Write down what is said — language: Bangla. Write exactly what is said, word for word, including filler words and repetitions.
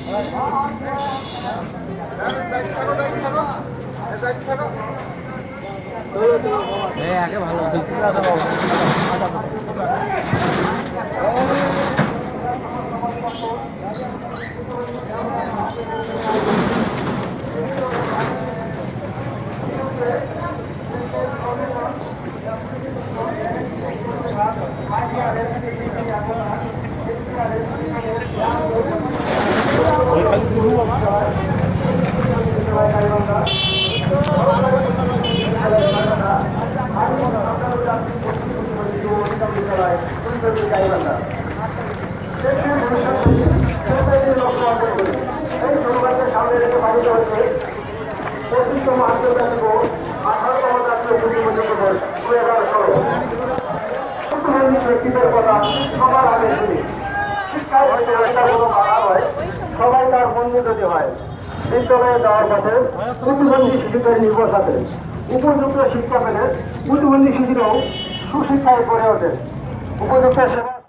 আগে ভালো পঁচিশতম আন্তর্জাতিক ও আঠারোতম জাতীয় প্রতিযোগিতা দুই হাজার ষোলো প্রতিবন্ধী ব্যক্তিদের কথা সবার আগে শুনি। শিক্ষায় যদি একটা কোনো বাধা হয়, সবাই তার বন্ধু যদি হয়, বিদ্যালয়ে যাওয়ার পথে প্রতিবন্ধী শিশুদের নির্ভর থাকে। উপযুক্ত শিক্ষা পেলে প্রতিবন্ধী শিশুরাও সুশিক্ষায় গড়ে ওঠে। উপযুক্ত সেবা